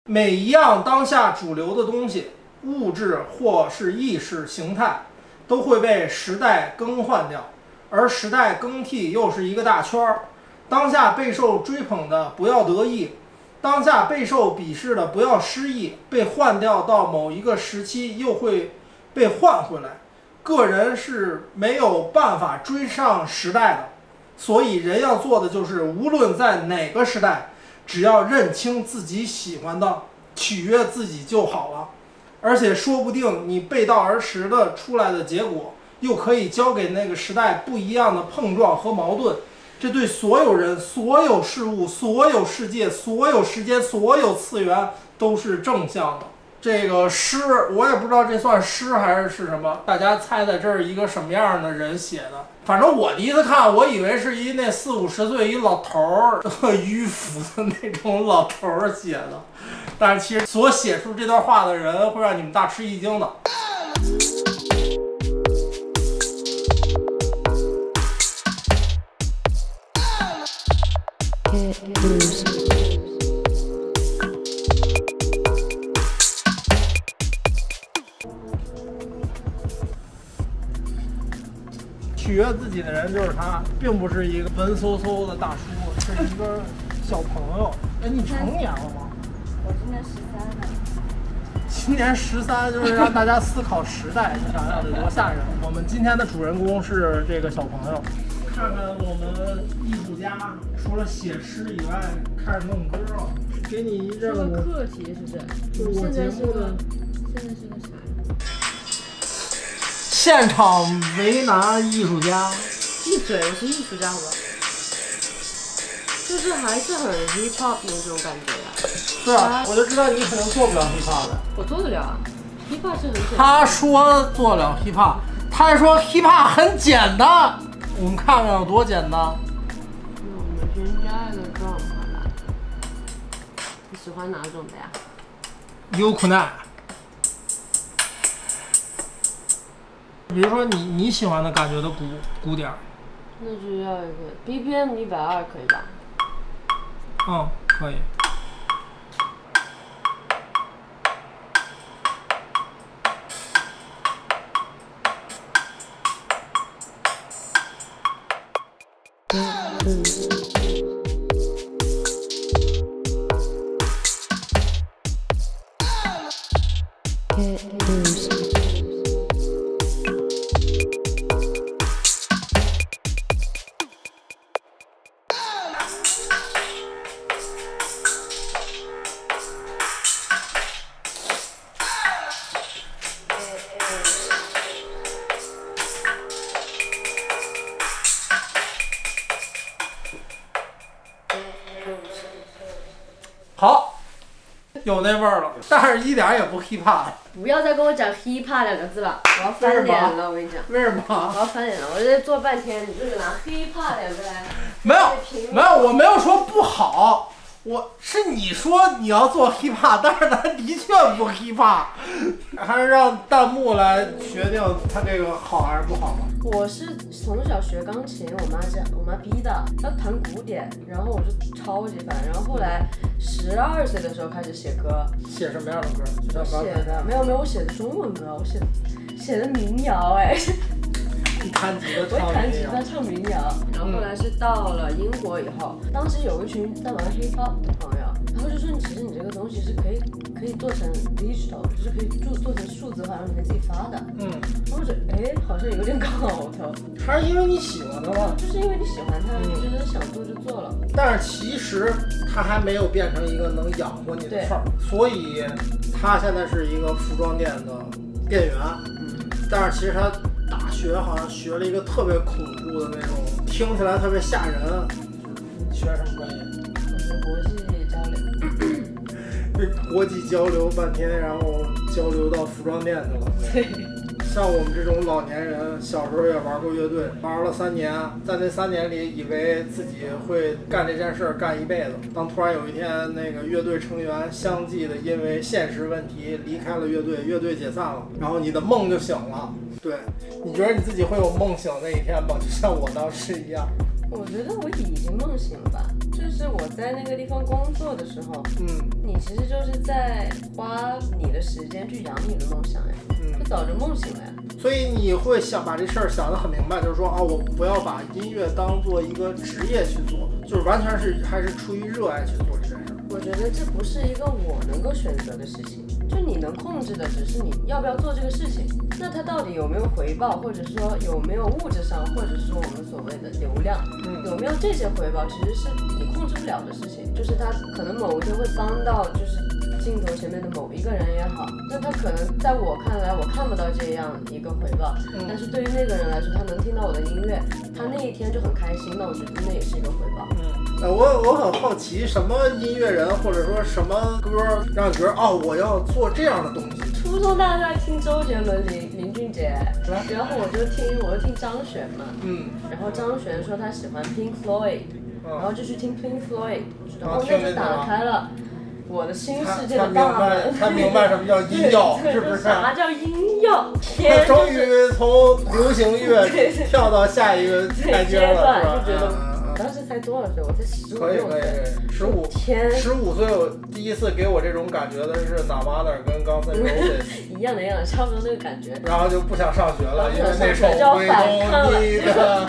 每一样当下主流的东西，物质或是意识形态，都会被时代更换掉，而时代更替又是一个大圈儿。当下备受追捧的不要得意，当下备受鄙视的不要失意，被换掉到某一个时期又会被换回来。个人是没有办法追上时代的，所以人要做的就是无论在哪个时代，只要认清自己喜欢的，取悦自己就好了。而且说不定你背道而驰的出来的结果，又可以交给那个时代不一样的碰撞和矛盾。这对所有人、所有事物、所有世界、所有时间、所有次元都是正向的。这个诗我也不知道这算诗还是什么，大家猜猜这是一个什么样的人写的？反正我第一次看，我以为是一那40、50岁一老头儿，迂腐的那种老头儿写的，但是其实所写出这段话的人会让你们大吃一惊的。取悦自己的人就是他，并不是一个文绉绉的大叔，是一个小朋友。哎，你成年了吗？ 我今年13了。 今年13，就是让大家思考时代，你想想得多吓人。我们今天的主人公是这个小朋友。看看我们艺术家，除了写诗以外，开始弄歌了。给你一任务， 课题是不是？ 就是我节目的。 现在是个啥呀？ 现场为难艺术家。 闭嘴！我是艺术家，好吧？就是还是很 hip hop 那种感觉呀。 对啊，我就知道你肯定做不了 hip hop 的。 我做得了啊 ，hip hop 是很简单。 他说做了 hip hop， 他还说 hip hop 很简单。我们看看有多简单。 我们先加一个状好了。你喜欢哪种的呀？ 优酷奈。比如说你喜欢的感觉的鼓点， 那就要一个 BPM 120可以吧？ 嗯，可以。好，有那味儿了，但是一点也不 hip hop。 不要再跟我讲 hip hop 2个字了，我要翻脸了，我跟你讲。 为什么？ 我要翻脸了，我这做半天，你就是拿 hip hop 2个来。 没有，我没有说不好，我是你说你要做 hip hop， 但是咱的确不 hip hop， 还是让弹幕来决定它这个好还是不好吧。 我是从小学钢琴，我妈逼的，要弹古典，然后我就超级烦，然后后来12岁的时候开始写歌。 写什么样的歌？ 写的没有，我写的中文歌，我写的民谣哎。 你弹吉他， 我弹吉他唱民谣，然后后来是到了英国以后，当时有一群在玩 hip hop 的朋友，然后就说其实你这个东西是可以做成 digital， 就是可以做成数字化，然后你可以自己发的。然后我觉得好像有点搞头。 还是因为你喜欢它吗？ 就是因为你喜欢它，你觉得想做就做了。 但是其实它还没有变成一个能养活你的事儿，所以它现在是一个服装店的店员。但是其实他大学好像学了一个特别恐怖的那种，听起来特别吓人。你学什么专业？ 我学国际交流。 被国际交流半天，然后交流到服装店去了。 对。 像我们这种老年人，小时候也玩过乐队，玩了3年，在那3年里，以为自己会干这件事儿干一辈子。当突然有一天，那个乐队成员相继的因为现实问题离开了乐队，乐队解散了，然后你的梦就醒了。对，你觉得你自己会有梦醒那一天吗？就像我当时一样。 我觉得我已经梦醒了吧，就是就是我在那个地方工作的时候，你其实就是在花你的时间去养你的梦想呀，就早着梦醒了呀。 所以你会想把这事儿想得很明白，就是说啊，我不要把音乐当做一个职业去做，就是完全是还是出于热爱去做这件事。 我觉得这不是一个我能够选择的事情，就你能控制的只是你要不要做这个事情。那它到底有没有回报，或者说有没有物质上，或者是我们所谓的流量，有没有这些回报，其实是你控制不了的事情。就是它可能某一天会帮到就是镜头前面的某一个人也好，那他可能在我看来我看不到这样一个回报，但是对于那个人来说，他能听到我的音乐，他那一天就很开心，那我觉得那也是一个回报。 我很好奇，什么音乐人或者说什么歌让你觉得哦，我要做这样的东西？ 初中大概听周杰伦、林俊杰，然后我就听张悬嘛，然后张悬说他喜欢 Pink Floyd，然后就去听 Pink Floyd，然后那就打开了我的新世界的大门。 他明白什么叫音药，是不是？ 啥叫音药？天， 终于从流行乐跳到下一个台阶了， 就觉得。当时才多少岁？我才15、16岁。天 ，15岁我第一次给我这种感觉的是 Nirvana 跟Guns N' Roses 一样的，差不多那个感觉。 然后就不想上学了，因为那首归东你的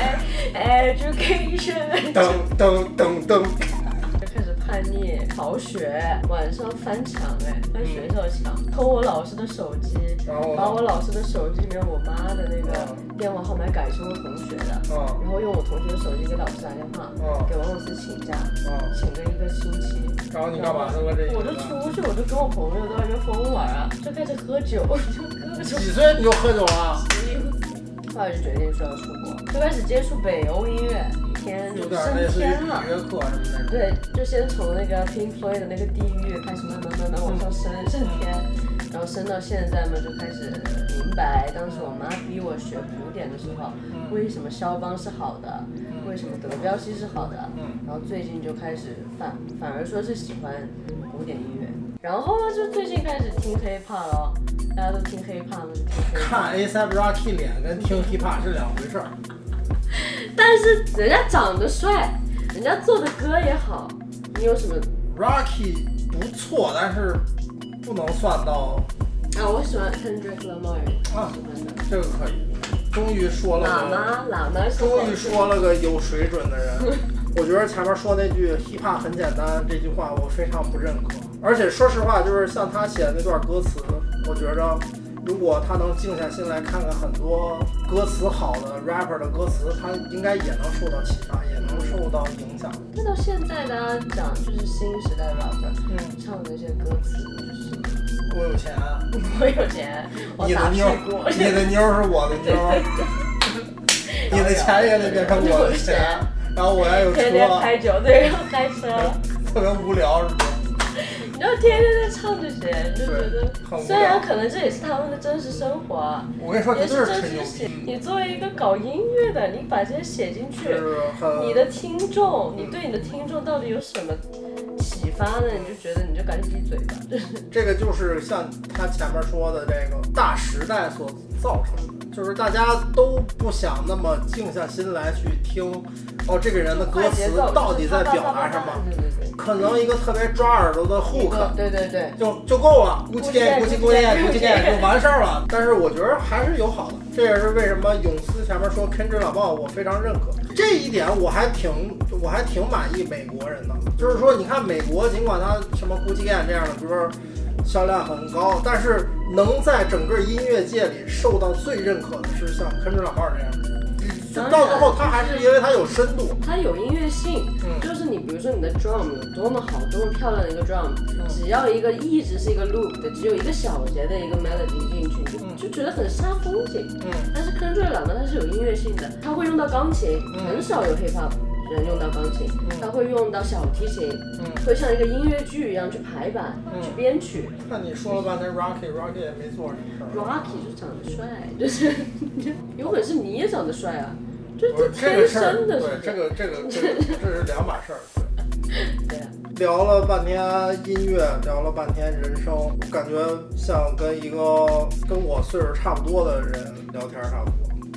education， 噔噔噔噔。 开始叛逆，逃学，晚上翻墙，翻学校墙，偷我老师的手机，把我老师的手机里面我妈的那个电话号码改成我同学的，然后用我同学的手机给老师打电话，给王老师请假，请了1个星期。 然后你干嘛？ 我就出去，我就跟我朋友在外面疯玩啊，就开始喝酒，就各种。 几岁你就喝酒了 ？11，后来就决定说要出国，就开始接触北欧音乐。 有点类似于语乐课什么的。 对，就先从那个 Pink Floyd 的那个地狱开始慢慢往上升天，然后升到现在嘛，就开始明白当时我妈逼我学古典的时候，为什么肖邦是好的，为什么德彪西是好的，然后最近就开始反而说是喜欢古典音乐，然后呢就最近开始听 K-pop 了，大家都听 K-pop 了，就听 K-pop。 看 A$AP Rocky 脸跟听 Hip-hop 是两回事儿。 但是人家长得帅，人家做的歌也好，你有什么 ？Rocky 不错，但是不能算到。 我喜欢 Kendrick Lamar 喜欢的。 这个可以。终于说了喇嘛终于说了个有水准的人。我觉得前面说那句 hiphop 很简单这句话，我非常不认可。而且说实话，就是像他写的那段歌词，我觉着。如果他能静下心来看看很多歌词好的 rapper 的歌词，他应该也能受到启发，也能受到影响。 那到现在大家讲就是新时代 rapper，唱的那些歌词就是我有钱， 我有钱， 你的妞是我的妞，你的钱也得变成我的钱，然后我要有车， 天天开酒，对，要开车， 特别无聊是不是？ 你就天天在唱这些，你就觉得虽然可能这也是他们的真实生活啊， 我跟你说， 也是真实写。你作为一个搞音乐的，你把这些写进去，你的听众，你对你的听众到底有什么启发呢？你就觉得你就赶紧闭嘴吧。 这个就是像他前面说的这个大时代所造成的。就是大家都不想那么静下心来去听，这个人的歌词到底在表达什么？可能一个特别抓耳朵的 hook， 对， 就够了，鼓起电就完事儿了。但是我觉得还是有好的，这也是为什么永思前面说 Kendrick Lamar 我非常认可这一点，我还挺满意美国人的。就是说，你看美国，尽管他什么 Gucci Gang 这样的歌销量很高，但是能在整个音乐界里受到最认可的是像Kendrick Lamar这样的。到最后，他还是因为他有深度， 他有音乐性，就是你比如说你的 drum 有多么好，多么漂亮的一个 drum，只要一个一直是一个 loop 的，只有一个小节的一个 melody 进去，就觉得很煞风景。但是Kendrick Lamar他是有音乐性的，他会用到钢琴，很少有 hip hop人用到钢琴，他会用到小提琴，会像一个音乐剧一样去排版，去编曲。 那你说了半天 Rocky 也没做什么事儿。 Rocky 就长得帅，就是有本事你也长得帅啊。就是天生的， 对，这是两码事儿。 对啊， 聊了半天音乐，聊了半天人生，我感觉像跟一个跟我岁数差不多的人聊天差不多。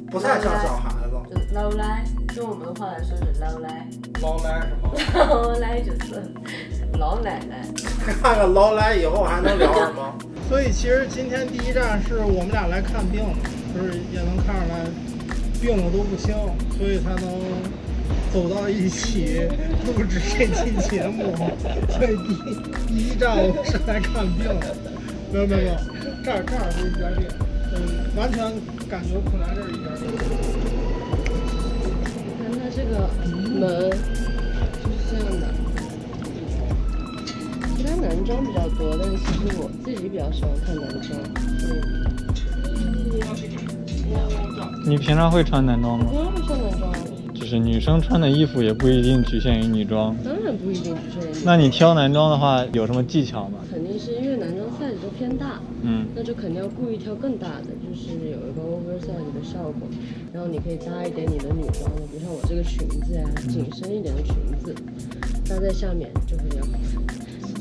不太像小孩子。 就老来，用我们话来说是老来。 老来是吗？ 老来就是老奶奶。 看看老来以后还能聊什么？所以其实今天第一站是我们俩来看病的，就是也能看出来病了都不轻，所以才能走到一起录制这期节目。所以第一站我们是来看病的。没有，这儿是一家店，完全感觉不来这是一家店。 看它这个门就是这样的。其他男装比较多，但是其实我自己比较喜欢看男装。 你平常会穿男装吗？ 平常会穿男装。 就是女生穿的衣服也不一定局限于女装。 当然不一定局限于女装。 那你挑男装的话有什么技巧吗？ 肯定是因为男装 size 都偏大，那就肯定要故意挑更大的，就是有一个 oversize 的效果。然后你可以搭一点你的女装的，比如像我这个裙子呀，紧身一点的裙子，搭在下面就会比较好看。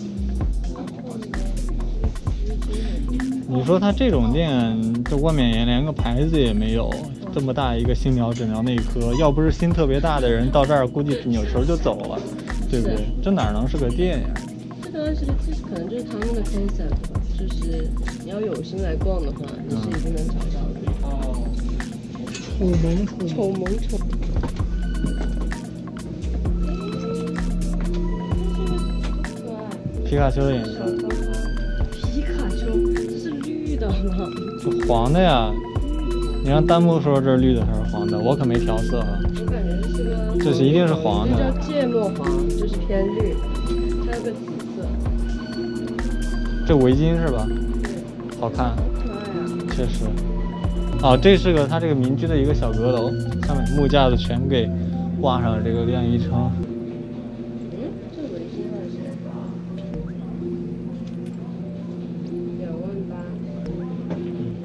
你说它这种店，这外面也连个牌子也没有，这么大一个心疗诊疗内科，要不是心特别大的人到这儿，估计扭头就走了，对不对？这哪能是个店呀？ 这个其实可能就是他们的 concept 吧，就是你要有心来逛的话，你是一定能找到的。 哦，丑萌。 皮卡丘的颜色。 皮卡丘，这是绿的吗？ 这黄的呀。你让弹幕说这是绿的还是黄的，我可没调色哈。 我感觉这是个。 这是一定是黄的。 这叫芥末黄，就是偏绿，还有个紫色。 这围巾是吧？ 对。 好看。 好可爱啊。 确实。哦，这是它这个民居的一个小阁楼，上面木架子全给挂上了这个晾衣撑。 这围巾还是28000。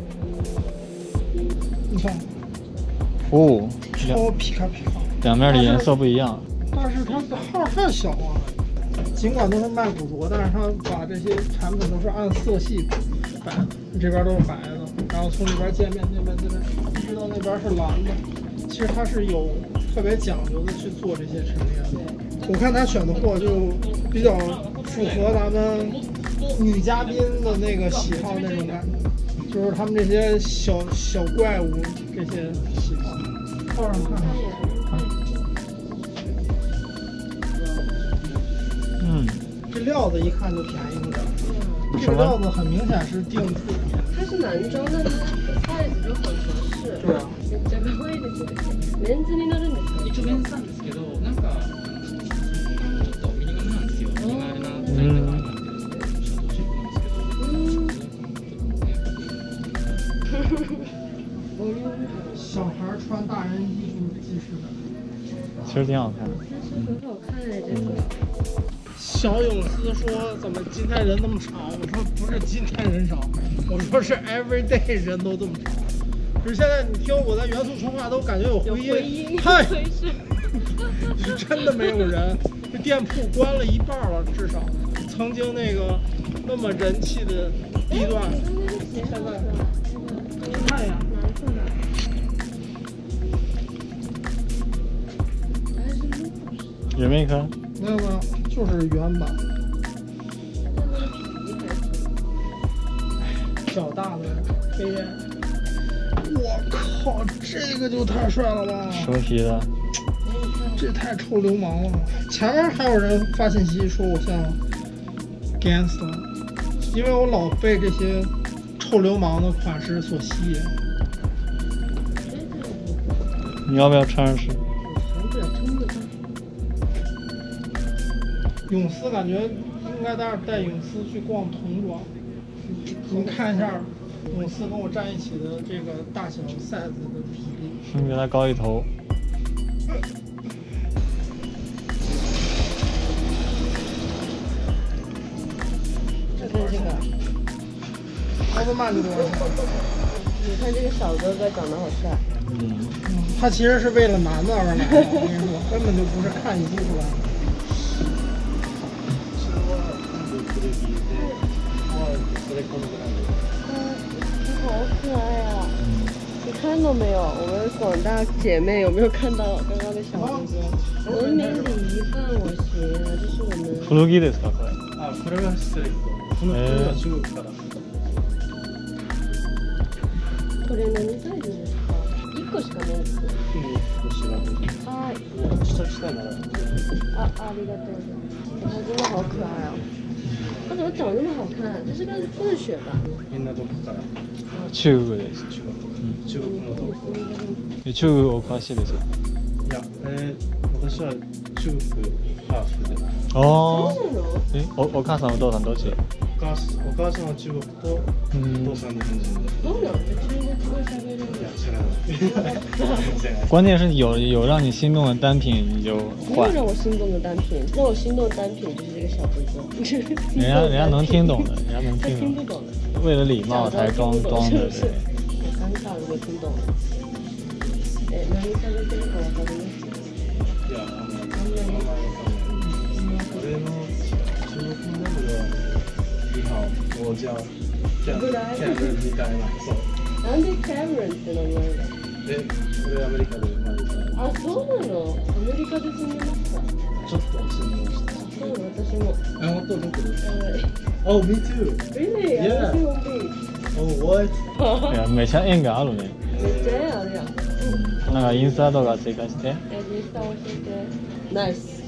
你看， 哦， 超皮卡， 两面的颜色不一样。 但是它的号太小了，尽管都是卖古着，但是它把这些产品都是按色系摆的，这边都是白的，然后从里边渐变，一直到那边是蓝的。其实它是有特别讲究的去做这些陈列的。我看他选的货就比较符合咱们女嘉宾的那个喜好那种感觉，就是他们这些小怪物这些喜好。套上看看。这料子一看就便宜了点。这个料子很明显是定制的。 它是男装，但它 size 就很合适。 对啊。 めっちゃ可愛いですね。メンズになるんですか？ 一応メンズなんですけど、なんかちょっとミニガムなんですよ。ミニガムなサイズがなんで、ちょっとシップなんですけど。 小孩穿大人衣服既视感。 其实挺好看的。 但是很好看哎，这个。 小勇斯说：“怎么今天人那么少？”我说：“不是今天人少，我说是 everyday 人都这么少。就是现在你听我在元素通话都感觉有回音，嗨，是真的没有人。这店铺关了一半了，至少曾经那个那么人气的地段，现在你看呀， 有没有看？ 没有，就是原版。小大的黑烟，我靠，这个就太帅了吧！ 什么皮的？ 这太臭流氓了。前面还有人发信息说我像 gangster， 因为我老被这些臭流氓的款式所吸引。 你要不要穿上试？ 泳丝感觉应该带泳丝去逛童装。你们看一下泳丝跟我站一起的这个大小 size 的比例。 你比他高一头。 就跟这个。 奥特曼这多少钱？ 你看这个小哥哥长得好帅。 他其实是为了男的而来的，我跟你说，根本就不是看衣服来的。 好可爱啊！你看问都没有。我们广大姐妹有没有看到刚刚的小哥哥？文明礼仪伴我行啊，这是我们。 古着ですかこれ？ あ、これが失礼。この服は中国から。 これ何サイズですか？1個しかないです。はい。ありがとうございます。它真的好可爱哦！它怎么长那么好看？这是个混血吧？ みんなどこから？ 中国です。 中国のどこ？ 中国お詳しいですか？ いや、私は中国ハーフで。 ああ。お母さんお父さんどっち？ お母さんは中国とお父さん日本人で。 そうなの？中国語喋れる。 いや、知らない。 关键是有让你心动的单品你就换。 没有让我心动的单品，让我心动的单品就是这个小哥哥。 人家能听懂的，人家能他听听懂。 不懂的。 为了礼貌才装的，对。 我刚下如果听懂了。何喋ってるかわかります？ いや、俺の中国の名前は你好，我叫 Cameron みたいな。そう。 なんで Cameron って名前が？ 俺アメリカで生まれた。 あ、そうなの？アメリカで住んでますか？ ちょっと住んでました。 そう、私も。 あ、本当どこですか？Oh, me too. Really? Yeah. 私も B。 Oh, what? いやめちゃ縁があるね。 めっちゃあるやん。 なんかインスタとか追加して。 インスタ教えて。ナイス。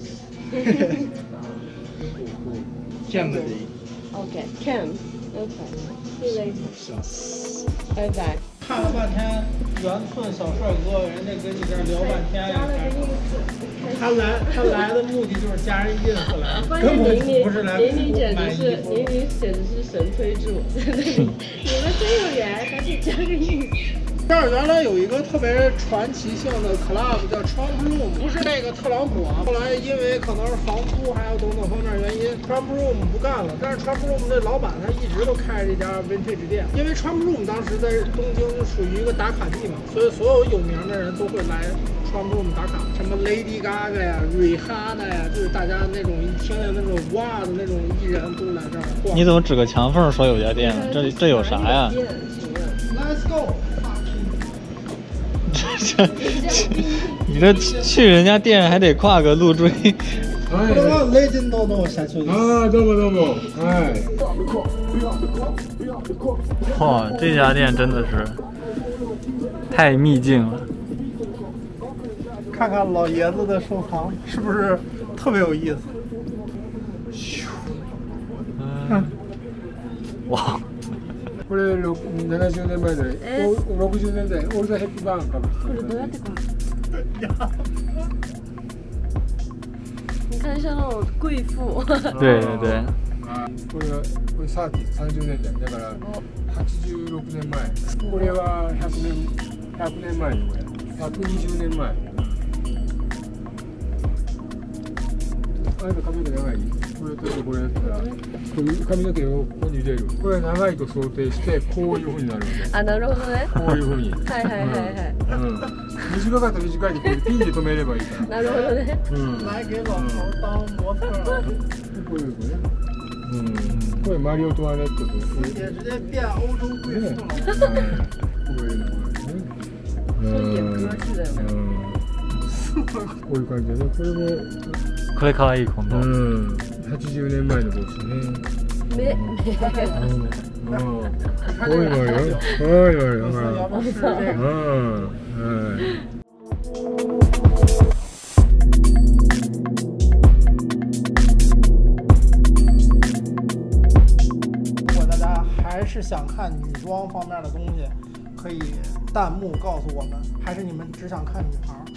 Cam でいい。 Okay, Cam. Okay. See you later. します。 拜拜。 看了半天圆寸小帅哥，人家跟你这儿聊半天呀。他来的目的就是加人 ins 来，根本不是来买衣服。 宁宁简直是神推助，在那里你们真有缘，赶紧加个 ins。 这儿原来有一个特别传奇性的 club 叫 Trump Room， 不是那个特朗普啊。后来因为可能是房租还有等等方面原因 ，Trump Room 不干了。但是 Trump Room 这老板他一直都开着这家 vintage 店，因为 Trump Room 当时在东京就属于一个打卡地嘛，所以所有有名的人都会来 Trump Room 打卡，什么 Lady Gaga 呀、Rihanna 呀，就是大家那种一听见那种哇的那种艺人都来这儿逛。 你怎么指个墙缝说有家店？这有啥呀 ？Let's go。 你这去人家店还得跨个路锥。 これはレジェンドの社長です。ああ、どうもどうも。はい。 哇，这家店真的是太秘境了。 看看老爷子的收藏是不是特别有意思？ 哇。 これ70年前で、60年代、オールザヘップバーンかも。 これどうやって買う？你看像那种贵妇。 对对对。 これ30年代だから86年前。これは100年前のこれ。120年前。あれと髪の毛長い。これとこれやったら、髪の毛をここに入れる。これ長いと想定してこういう風になるので。 あ、なるほどね。 こういう風に。 はいはいはいはい。 短かったら短いでこれピンで止めればいいから。 なるほどね。 来给老头当模特。 こういうこれ。これマリオ・トワネットと。 也直接变欧洲贵妇了。 こういうのこれね。 演歌式だよね。 こういう感じでね。これも。 これ可愛い今度。 80年前の帽子ね。 目。 こういうのあるよ。こういうのあるよ。 如果大家还是想看女装方面的东西，可以弹幕告诉我们，还是你们只想看女孩？